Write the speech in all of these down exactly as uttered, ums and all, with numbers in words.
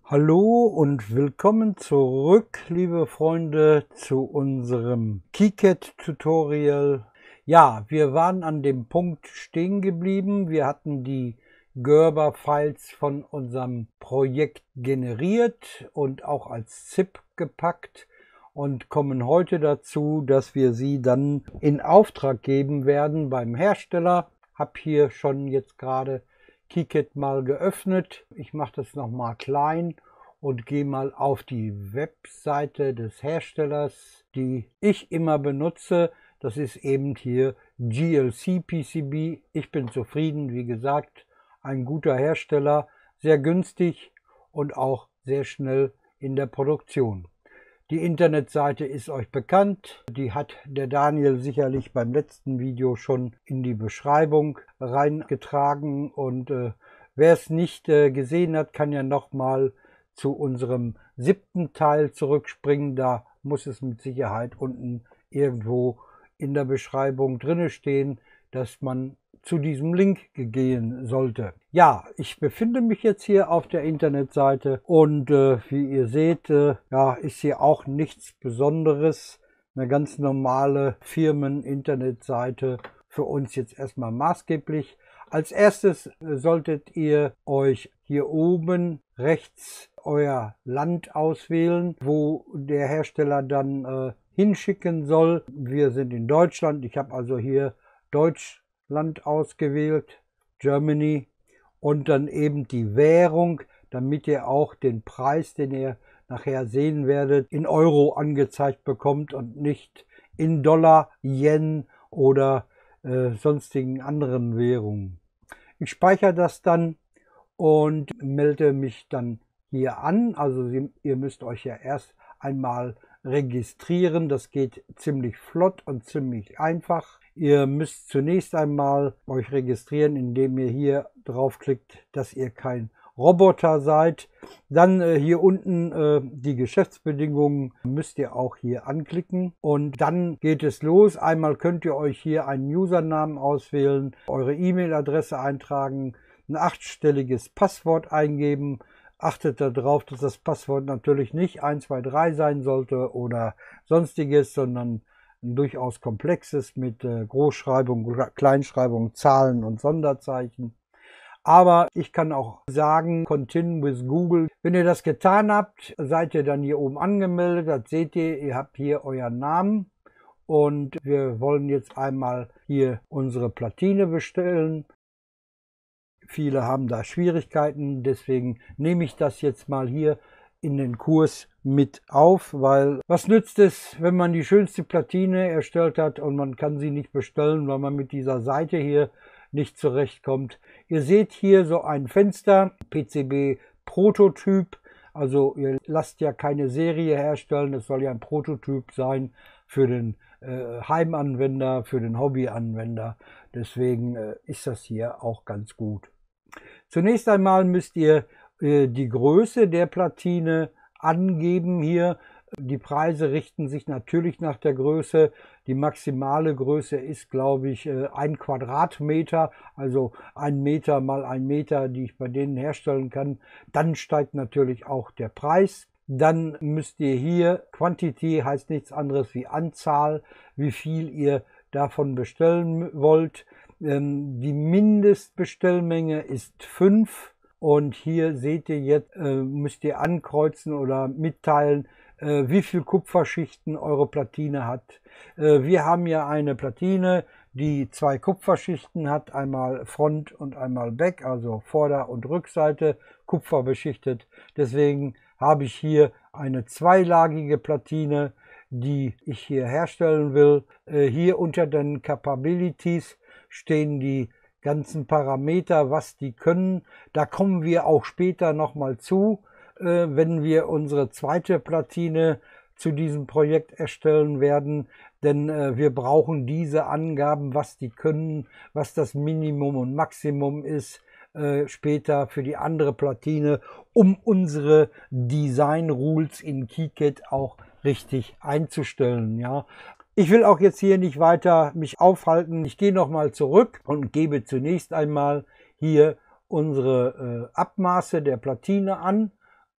Hallo und willkommen zurück, liebe Freunde, zu unserem KiCad-Tutorial. Ja, wir waren an dem Punkt stehen geblieben. Wir hatten die Gerber-Files von unserem Projekt generiert und auch als ZIP gepackt und kommen heute dazu, dass wir sie dann in Auftrag geben werden beim Hersteller. Hab hier schon jetzt gerade KiCad mal geöffnet. Ich mache das nochmal klein und gehe mal auf die Webseite des Herstellers, die ich immer benutze. Das ist eben hier G L C P C B. Ich bin zufrieden, wie gesagt, ein guter Hersteller, sehr günstig und auch sehr schnell in der Produktion. Die Internetseite ist euch bekannt, die hat der Daniel sicherlich beim letzten Video schon in die Beschreibung reingetragen und äh, wer es nicht äh, gesehen hat, kann ja nochmal zu unserem siebten Teil zurückspringen. Da muss es mit Sicherheit unten irgendwo in der Beschreibung drinne stehen, dass man zu diesem Link gehen sollte. Ja, ich befinde mich jetzt hier auf der Internetseite und äh, wie ihr seht, äh, ja, ist hier auch nichts Besonderes. Eine ganz normale Firmen-Internetseite, für uns jetzt erstmal maßgeblich. Als erstes äh, solltet ihr euch hier oben rechts euer Land auswählen, wo der Hersteller dann äh, hinschicken soll. Wir sind in Deutschland, ich habe also hier Deutsch Land ausgewählt, Germany, und dann eben die Währung, damit ihr auch den Preis, den ihr nachher sehen werdet, in Euro angezeigt bekommt und nicht in Dollar, Yen oder äh, sonstigen anderen Währungen. Ich speichere das dann und melde mich dann hier an. Also ihr müsst euch ja erst einmal registrieren. Das geht ziemlich flott und ziemlich einfach. Ihr müsst zunächst einmal euch registrieren, indem ihr hier draufklickt, dass ihr kein Roboter seid. Dann äh, hier unten äh, die Geschäftsbedingungen müsst ihr auch hier anklicken und dann geht es los. Einmal könnt ihr euch hier einen Usernamen auswählen, eure E-Mail-Adresse eintragen, ein achtstelliges Passwort eingeben. Achtet darauf, dass das Passwort natürlich nicht eins zwei drei sein sollte oder sonstiges, sondern ein durchaus komplexes mit äh, Großschreibung, Kleinschreibung, Zahlen und Sonderzeichen. Aber ich kann auch sagen, Continue with Google. Wenn ihr das getan habt, seid ihr dann hier oben angemeldet. Das seht ihr, ihr habt hier euren Namen. Und wir wollen jetzt einmal hier unsere Platine bestellen. Viele haben da Schwierigkeiten, deswegen nehme ich das jetzt mal hier in den Kurs mit auf, weil was nützt es, wenn man die schönste Platine erstellt hat und man kann sie nicht bestellen, weil man mit dieser Seite hier nicht zurechtkommt. Ihr seht hier so ein Fenster, P C B Prototyp, also ihr lasst ja keine Serie herstellen, es soll ja ein Prototyp sein für den äh, Heimanwender, für den Hobbyanwender, deswegen äh, ist das hier auch ganz gut. Zunächst einmal müsst ihr äh, die Größe der Platine angeben hier. Die Preise richten sich natürlich nach der Größe. Die maximale Größe ist, glaube ich, äh, ein Quadratmeter, also ein Meter mal ein Meter, die ich bei denen herstellen kann. Dann steigt natürlich auch der Preis. Dann müsst ihr hier, Quantity heißt nichts anderes wie Anzahl, wie viel ihr davon bestellen wollt. Die Mindestbestellmenge ist fünf und hier seht ihr jetzt, äh, müsst ihr ankreuzen oder mitteilen, äh, wie viel Kupferschichten eure Platine hat. Äh, wir haben ja eine Platine, die zwei Kupferschichten hat, einmal Front und einmal Back, also Vorder- und Rückseite kupferbeschichtet. Deswegen habe ich hier eine zweilagige Platine, die ich hier herstellen will. Äh, hier unter den Capabilities stehen die ganzen Parameter, was die können. Da kommen wir auch später nochmal zu, äh, wenn wir unsere zweite Platine zu diesem Projekt erstellen werden. Denn äh, wir brauchen diese Angaben, was die können, was das Minimum und Maximum ist, äh, später für die andere Platine, um unsere Design Rules in KiCad auch richtig einzustellen. Ja. Ich will auch jetzt hier nicht weiter mich aufhalten. Ich gehe nochmal zurück und gebe zunächst einmal hier unsere äh, Abmaße der Platine an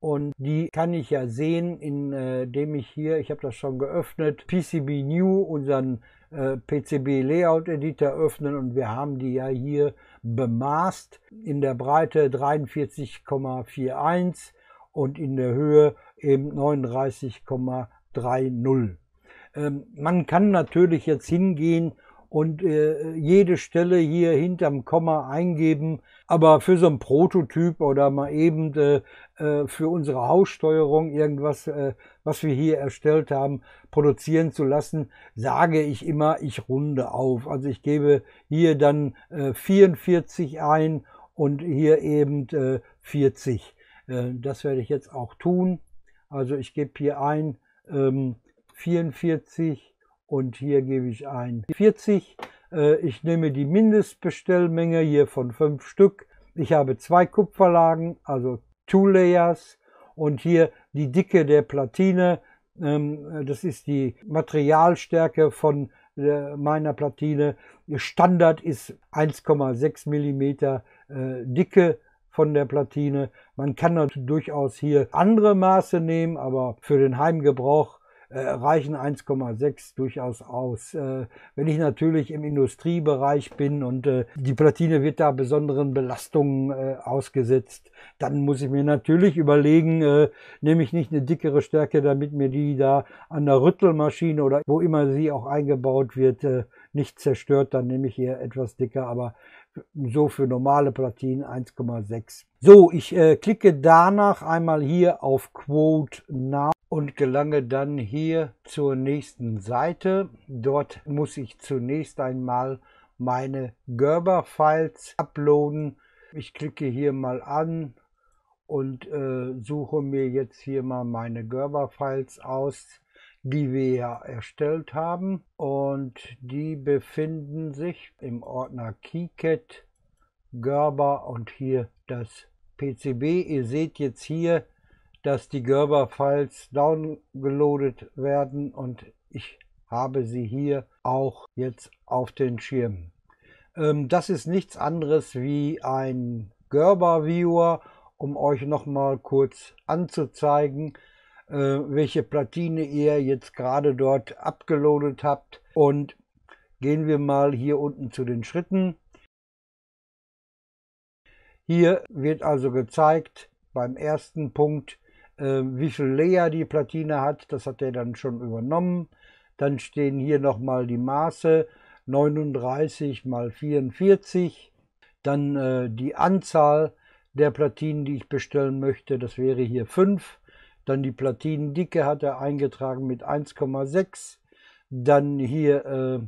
Und die kann ich ja sehen, indem ich hier, ich habe das schon geöffnet, P C B New, unseren äh, P C B Layout Editor öffnen, und wir haben die ja hier bemaßt in der Breite dreiundvierzig Komma einundvierzig und in der Höhe eben neununddreißig Komma dreißig. Ähm, man kann natürlich jetzt hingehen und äh, jede Stelle hier hinterm Komma eingeben, aber für so ein Prototyp oder mal eben äh, äh, für unsere Haussteuerung irgendwas, äh, was wir hier erstellt haben, produzieren zu lassen, sage ich immer, ich runde auf. Also ich gebe hier dann äh, vierundvierzig ein und hier eben äh, vierzig. Äh, das werde ich jetzt auch tun. Also ich gebe hier ein ähm, vierundvierzig. Und hier gebe ich ein vierzig. Ich nehme die Mindestbestellmenge hier von fünf Stück. Ich habe zwei Kupferlagen, also Two Layers. Und hier die Dicke der Platine. Das ist die Materialstärke von meiner Platine. Standard ist eins Komma sechs Millimeter Dicke von der Platine. Man kann natürlich durchaus hier andere Maße nehmen, aber für den Heimgebrauch Äh, reichen eins Komma sechs durchaus aus. Äh, wenn ich natürlich im Industriebereich bin und äh, die Platine wird da besonderen Belastungen äh, ausgesetzt, dann muss ich mir natürlich überlegen, äh, nehme ich nicht eine dickere Stärke, damit mir die da an der Rüttelmaschine oder wo immer sie auch eingebaut wird, äh, nicht zerstört, dann nehme ich hier etwas dicker, aber so für normale Platinen eins Komma sechs. So, ich äh, klicke danach einmal hier auf Quote Now und gelange dann hier zur nächsten Seite. Dort muss ich zunächst einmal meine Gerber-Files uploaden. Ich klicke hier mal an und äh, suche mir jetzt hier mal meine Gerber-Files aus, die wir ja erstellt haben. Und die befinden sich im Ordner KiCad, Gerber und hier das P C B. Ihr seht jetzt hier, dass die Gerber-Files downgeloadet werden und ich habe sie hier auch jetzt auf den Schirm. Ähm, das ist nichts anderes wie ein Gerber-Viewer, um euch nochmal kurz anzuzeigen, äh, welche Platine ihr jetzt gerade dort abgeloadet habt. Und gehen wir mal hier unten zu den Schritten. Hier wird also gezeigt, beim ersten Punkt, wie viel Layer die Platine hat, das hat er dann schon übernommen. Dann stehen hier nochmal die Maße, neununddreißig mal vierundvierzig. Dann äh, die Anzahl der Platinen, die ich bestellen möchte, das wäre hier fünf. Dann die Platinendicke hat er eingetragen mit eins Komma sechs. Dann hier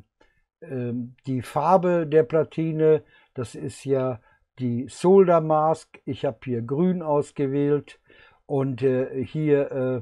äh, äh, die Farbe der Platine, das ist ja die Solder Mask. Ich habe hier grün ausgewählt. Und äh, hier äh,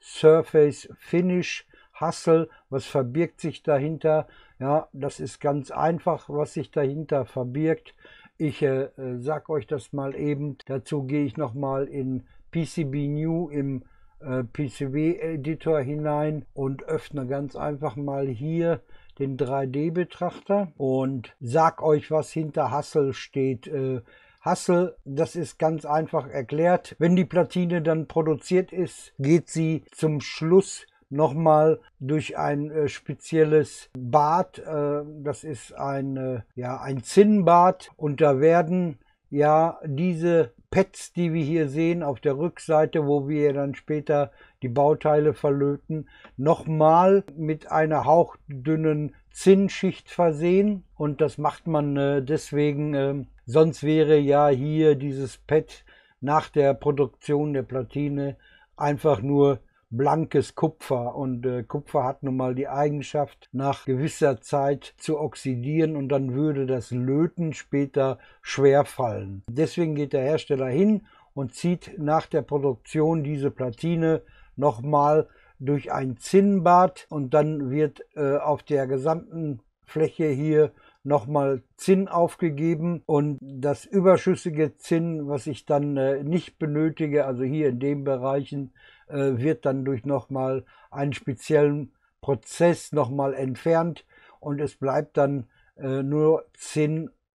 Surface Finish Hustle, was verbirgt sich dahinter? Ja, das ist ganz einfach, was sich dahinter verbirgt. Ich äh, sag euch das mal eben. Dazu gehe ich nochmal in P C B New im äh, P C B Editor hinein und öffne ganz einfach mal hier den drei D Betrachter und sag euch, was hinter Hustle steht. Äh, Hustle, das ist ganz einfach erklärt. Wenn die Platine dann produziert ist, geht sie zum Schluss nochmal durch ein äh, spezielles Bad. Äh, das ist ein, äh, ja, ein Zinnbad. Und da werden ja diese Pads, die wir hier sehen auf der Rückseite, wo wir dann später die Bauteile verlöten, nochmal mit einer hauchdünnen Zinnschicht versehen. Und das macht man äh, deswegen... Äh, Sonst wäre ja hier dieses Pad nach der Produktion der Platine einfach nur blankes Kupfer. Und äh, Kupfer hat nun mal die Eigenschaft, nach gewisser Zeit zu oxidieren und dann würde das Löten später schwer fallen. Deswegen geht der Hersteller hin und zieht nach der Produktion diese Platine nochmal durch ein Zinnbad und dann wird äh, auf der gesamten Fläche hier nochmal Zinn aufgegeben und das überschüssige Zinn, was ich dann äh, nicht benötige, also hier in den Bereichen, äh, wird dann durch nochmal einen speziellen Prozess nochmal entfernt und es bleibt dann äh, nur Zinn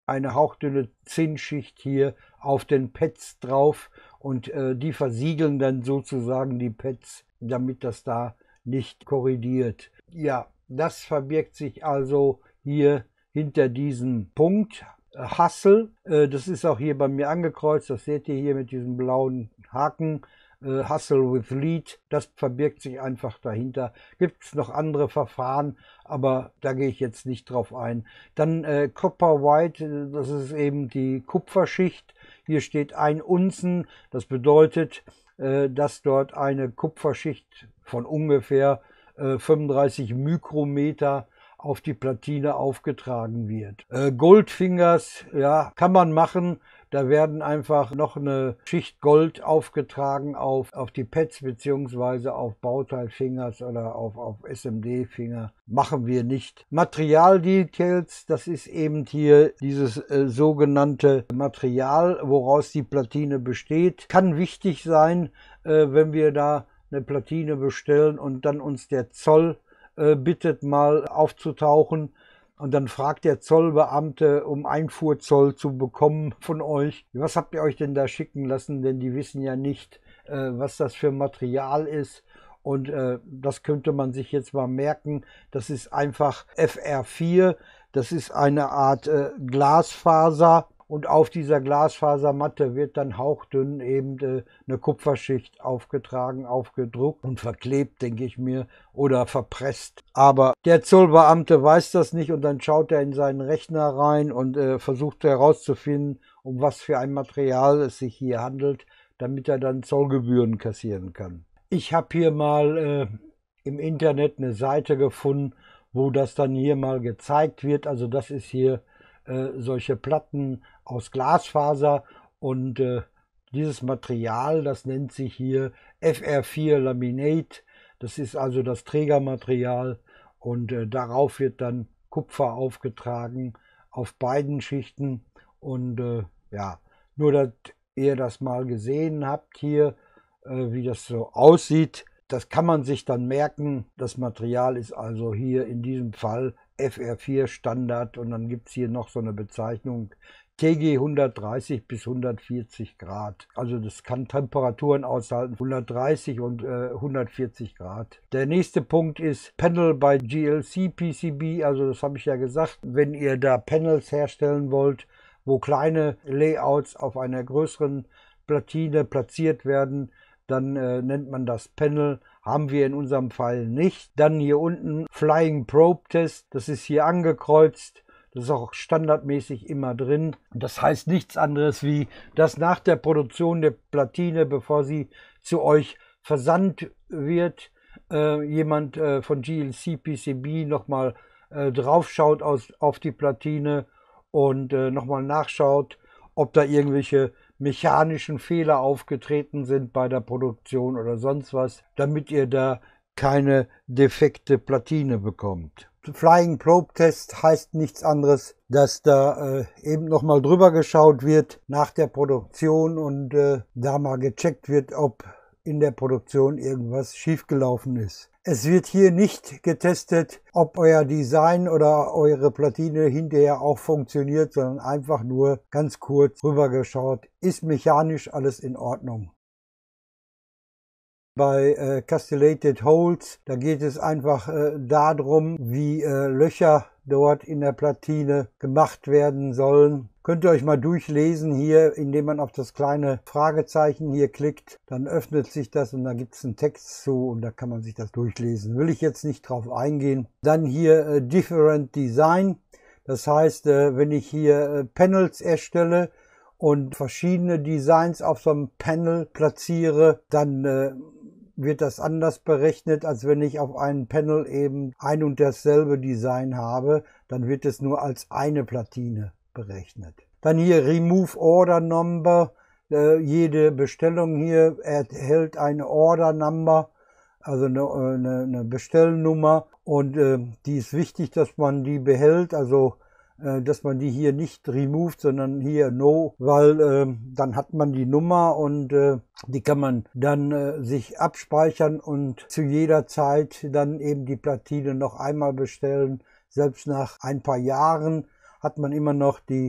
eine hauchdünne Zinnschicht hier auf den Pads drauf und äh, die versiegeln dann sozusagen die Pads, damit das da nicht korrodiert. Ja, das verbirgt sich also hier hinter diesem Punkt. Hassel, äh, das ist auch hier bei mir angekreuzt, das seht ihr hier mit diesem blauen Haken. Äh, Hassel with Lead, das verbirgt sich einfach dahinter. Gibt es noch andere Verfahren, aber da gehe ich jetzt nicht drauf ein. Dann äh, Copper White, das ist eben die Kupferschicht. Hier steht ein Unzen, das bedeutet, äh, dass dort eine Kupferschicht von ungefähr äh, fünfunddreißig Mikrometer auf die Platine aufgetragen wird. Äh, Goldfingers, ja, kann man machen. Da werden einfach noch eine Schicht Gold aufgetragen auf, auf die Pads beziehungsweise auf Bauteilfingers oder auf, auf S M D-Finger. Machen wir nicht. Materialdetails, das ist eben hier dieses äh, sogenannte Material, woraus die Platine besteht. Kann wichtig sein, äh, wenn wir da eine Platine bestellen und dann uns der Zoll äh, bittet, mal aufzutauchen. Und dann fragt der Zollbeamte, um Einfuhrzoll zu bekommen von euch. Was habt ihr euch denn da schicken lassen? Denn die wissen ja nicht, äh, was das für Material ist. Und äh, das könnte man sich jetzt mal merken. Das ist einfach F R vier. Das ist eine Art äh, Glasfaser. Und auf dieser Glasfasermatte wird dann hauchdünn eben äh, eine Kupferschicht aufgetragen, aufgedruckt und verklebt, denke ich mir, oder verpresst. Aber der Zollbeamte weiß das nicht und dann schaut er in seinen Rechner rein und äh, versucht herauszufinden, um was für ein Material es sich hier handelt, damit er dann Zollgebühren kassieren kann. Ich habe hier mal äh, im Internet eine Seite gefunden, wo das dann hier mal gezeigt wird. Also das ist hier äh, solche Platten aus Glasfaser und äh, dieses Material, das nennt sich hier F R vier Laminate. Das ist also das Trägermaterial und äh, darauf wird dann Kupfer aufgetragen auf beiden Schichten und äh, ja, nur dass ihr das mal gesehen habt hier, äh, wie das so aussieht. Das kann man sich dann merken. Das Material ist also hier in diesem Fall F R vier Standard und dann gibt es hier noch so eine Bezeichnung T G hundertdreißig bis hundertvierzig Grad. Also das kann Temperaturen aushalten, hundertdreißig und äh, hundertvierzig Grad. Der nächste Punkt ist Panel bei G L C P C B, also das habe ich ja gesagt, wenn ihr da Panels herstellen wollt, wo kleine Layouts auf einer größeren Platine platziert werden, dann äh, nennt man das Panel. Haben wir in unserem Fall nicht. Dann hier unten Flying Probe Test, das ist hier angekreuzt. Das ist auch standardmäßig immer drin. Das heißt nichts anderes wie, dass nach der Produktion der Platine, bevor sie zu euch versandt wird, äh, jemand äh, von G L C P C B nochmal äh, drauf schaut aus, auf die Platine und äh, nochmal nachschaut, ob da irgendwelche mechanischen Fehler aufgetreten sind bei der Produktion oder sonst was, damit ihr da keine defekte Platine bekommt. Flying Probe Test heißt nichts anderes, dass da äh, eben nochmal drüber geschaut wird nach der Produktion und äh, da mal gecheckt wird, ob in der Produktion irgendwas schiefgelaufen ist. Es wird hier nicht getestet, ob euer Design oder eure Platine hinterher auch funktioniert, sondern einfach nur ganz kurz rübergeschaut. Ist mechanisch alles in Ordnung. Bei äh, Castellated Holes, da geht es einfach äh, darum, wie äh, Löcher dort in der Platine gemacht werden sollen. Könnt ihr euch mal durchlesen hier, indem man auf das kleine Fragezeichen hier klickt. Dann öffnet sich das und da gibt es einen Text zu und da kann man sich das durchlesen. Will ich jetzt nicht drauf eingehen. Dann hier äh, Different Design. Das heißt, äh, wenn ich hier äh, Panels erstelle und verschiedene Designs auf so einem Panel platziere, dann äh, wird das anders berechnet, als wenn ich auf einem Panel eben ein und dasselbe Design habe. Dann wird es nur als eine Platine berechnet. Dann hier Remove Order Number. Äh, jede Bestellung hier erhält eine Order Number, also eine, eine, eine Bestellnummer. Und äh, die ist wichtig, dass man die behält, also dass man die hier nicht removed, sondern hier no, weil äh, dann hat man die Nummer und äh, die kann man dann äh, sich abspeichern und zu jeder Zeit dann eben die Platine noch einmal bestellen. Selbst nach ein paar Jahren hat man immer noch die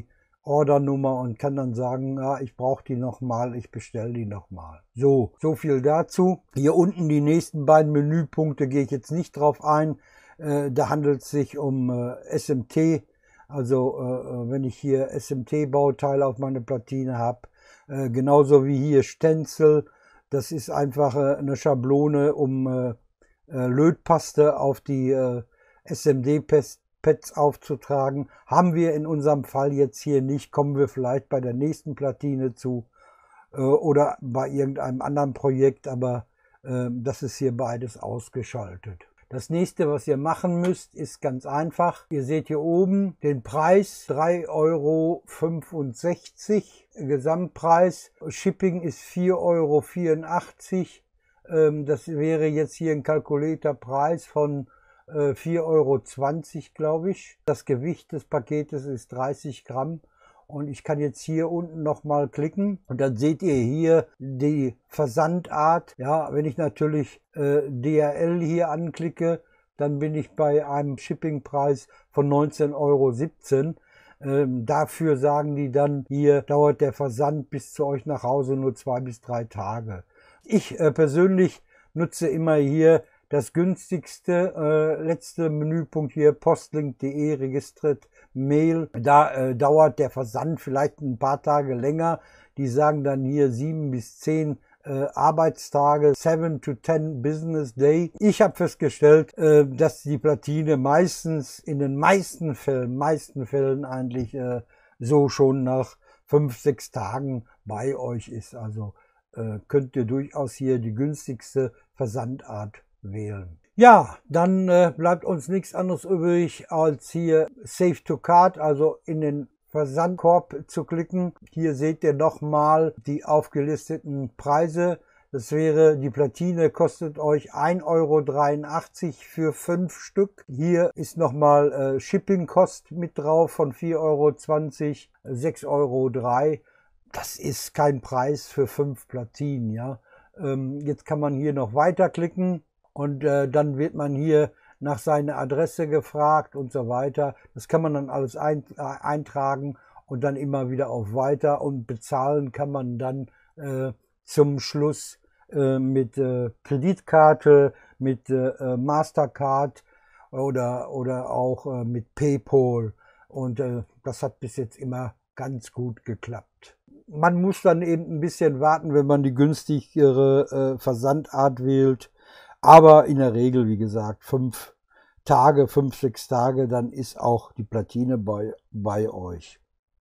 Ordernummer und kann dann sagen, ja, ich brauche die nochmal, ich bestelle die nochmal. So, so viel dazu. Hier unten die nächsten beiden Menüpunkte gehe ich jetzt nicht drauf ein. Äh, da handelt es sich um äh, S M T. Also äh, wenn ich hier S M T-Bauteile auf meine Platine habe, äh, genauso wie hier Stenzel. Das ist einfach äh, eine Schablone, um äh, äh, Lötpaste auf die äh, S M D-Pads aufzutragen. Haben wir in unserem Fall jetzt hier nicht, kommen wir vielleicht bei der nächsten Platine zu äh, oder bei irgendeinem anderen Projekt, aber äh, das ist hier beides ausgeschaltet. Das nächste, was ihr machen müsst, ist ganz einfach. Ihr seht hier oben den Preis, drei Euro fünfundsechzig Gesamtpreis. Shipping ist vier Euro vierundachtzig. Ähm, das wäre jetzt hier ein kalkulierter Preis von äh, vier Euro zwanzig, glaube ich. Das Gewicht des Paketes ist dreißig Gramm. Und ich kann jetzt hier unten nochmal klicken und dann seht ihr hier die Versandart. Ja, wenn ich natürlich äh, D H L hier anklicke, dann bin ich bei einem Shippingpreis von neunzehn Euro siebzehn. Ähm, dafür sagen die dann, hier dauert der Versand bis zu euch nach Hause nur zwei bis drei Tage. Ich äh, persönlich nutze immer hier das günstigste, äh, letzte Menüpunkt hier, postlink punkt de, registriert Mail. Da äh, dauert der Versand vielleicht ein paar Tage länger. Die sagen dann hier sieben bis zehn äh, Arbeitstage, seven to ten Business Day. Ich habe festgestellt, äh, dass die Platine meistens, in den meisten Fällen, meisten Fällen eigentlich äh, so schon nach fünf, sechs Tagen bei euch ist. Also äh, könnt ihr durchaus hier die günstigste Versandart wählen. Ja, dann äh, bleibt uns nichts anderes übrig, als hier Save to Cart, also in den Versandkorb zu klicken. Hier seht ihr nochmal die aufgelisteten Preise. Das wäre, die Platine kostet euch ein Euro dreiundachtzig für fünf Stück. Hier ist nochmal äh, Shipping-Kost mit drauf von vier Euro zwanzig, sechs Euro drei. Das ist kein Preis für fünf Platinen, ja. Ähm, jetzt kann man hier noch weiterklicken. Und äh, dann wird man hier nach seiner Adresse gefragt und so weiter. Das kann man dann alles ein, äh, eintragen und dann immer wieder auf Weiter. Und bezahlen kann man dann äh, zum Schluss äh, mit äh, Kreditkarte, mit äh, Mastercard oder, oder auch äh, mit PayPal. Und äh, das hat bis jetzt immer ganz gut geklappt. Man muss dann eben ein bisschen warten, wenn man die günstigere äh, Versandart wählt. Aber in der Regel, wie gesagt, fünf Tage, fünf, sechs Tage, dann ist auch die Platine bei, bei euch.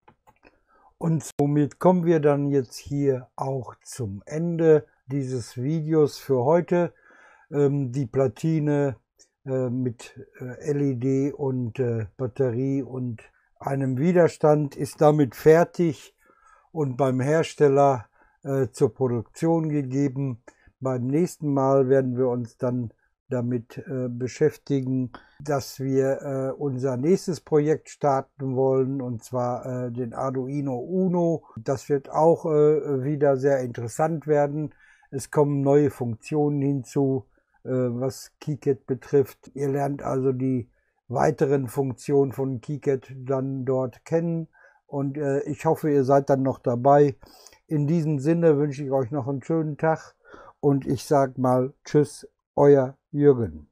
Und somit kommen wir dann jetzt hier auch zum Ende dieses Videos für heute. Ähm, die Platine äh, mit äh, L E D und äh, Batterie und einem Widerstand ist damit fertig und beim Hersteller äh, zur Produktion gegeben. Beim nächsten Mal werden wir uns dann damit äh, beschäftigen, dass wir äh, unser nächstes Projekt starten wollen, und zwar äh, den Arduino Uno. Das wird auch äh, wieder sehr interessant werden. Es kommen neue Funktionen hinzu, äh, was KiCad betrifft. Ihr lernt also die weiteren Funktionen von KiCad dann dort kennen und äh, ich hoffe, ihr seid dann noch dabei. In diesem Sinne wünsche ich euch noch einen schönen Tag. Und ich sage mal Tschüss, euer Jürgen.